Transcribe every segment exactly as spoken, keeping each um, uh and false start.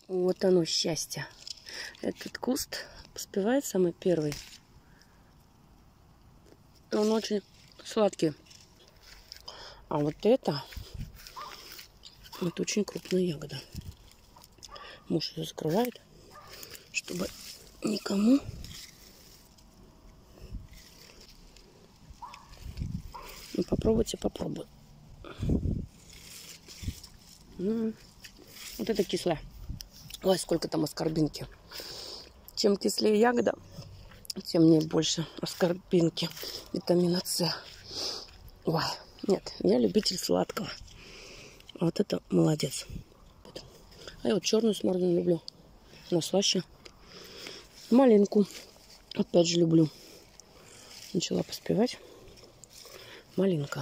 Вот оно, счастье. Этот куст поспевает самый первый. Он очень сладкий. А вот это, это очень крупная ягода. Муж ее закрывает, чтобы никому ну, попробуйте, попробуй. М-м. Вот это кислое. Ой, сколько там аскорбинки. Чем кислее ягода, тем мне больше аскорбинки, витамина С. Ой, нет, я любитель сладкого. Вот это молодец. А я вот черную смородину люблю. Она слаще. Малинку опять же люблю. Начала поспевать. Малинка.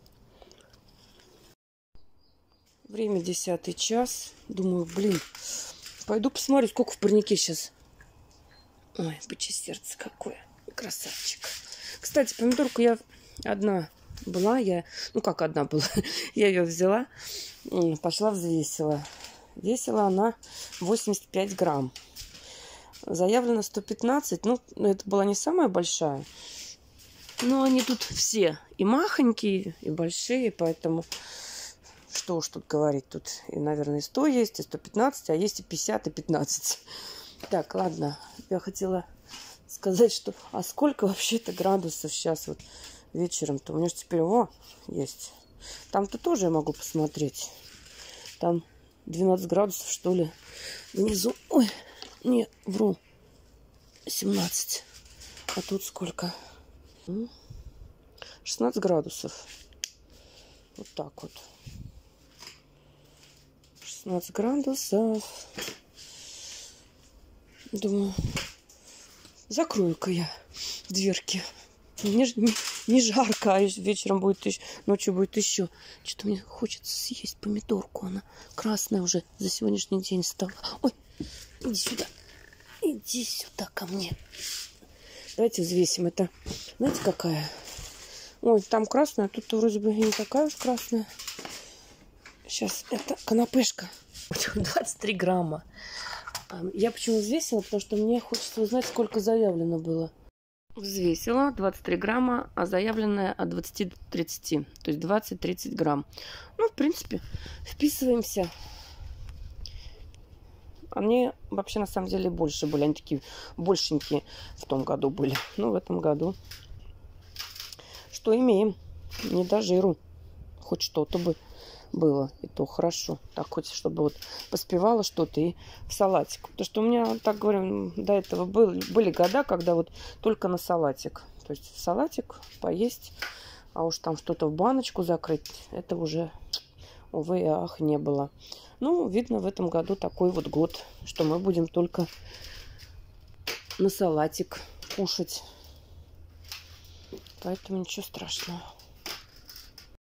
Время десятый час. Думаю, блин, пойду посмотрю, сколько в парнике сейчас. Ой, бычье сердце какое. Красавчик. Кстати, помидорку я одна была. Я, ну как одна была. Я ее взяла. Пошла взвесила. Весила она восемьдесят пять грамм. Заявлено сто пятнадцать. Ну, это была не самая большая. Но они тут все и махонькие, и большие. Поэтому что уж тут говорить. Тут, и, наверное, и сто есть, и сто пятнадцать. А есть и пятьдесят, и пятнадцать. Так, ладно. Я хотела сказать, что... А сколько вообще-то градусов сейчас вот вечером-то? У меня же теперь... О, есть. Там-то тоже я могу посмотреть. Там... двенадцать градусов, что ли, внизу. Ой, не, вру. семнадцать. А тут сколько? шестнадцать градусов. Вот так вот. шестнадцать градусов. Думаю, закрою-ка я дверки. Не, не, не жарко, а вечером будет еще, ночью будет еще. Что-то мне хочется съесть помидорку. Она красная уже за сегодняшний день стала. Ой, иди сюда. Иди сюда ко мне. Давайте взвесим. Это, знаете, какая? Ой, там красная, а тут вроде бы и не такая уж красная. Сейчас, это канапешка. двадцать три грамма. Я почему взвесила? Потому что мне хочется узнать, сколько заявлено было. Взвесила двадцать три грамма, а заявленное от двадцати до тридцати. То есть двадцать-тридцать грамм. Ну, в принципе, вписываемся. Они вообще на самом деле больше были. Они такие большенькие в том году были. Но в этом году что имеем? Не до жиру. Хоть что-то бы было. И то хорошо. Так хоть чтобы вот поспевало что-то и в салатик. Потому что у меня, так говорим, до этого был, были года, когда вот только на салатик. То есть в салатик поесть, а уж там что-то в баночку закрыть, это уже, увы и ах, не было. Ну, видно, в этом году такой вот год, что мы будем только на салатик кушать. Поэтому ничего страшного.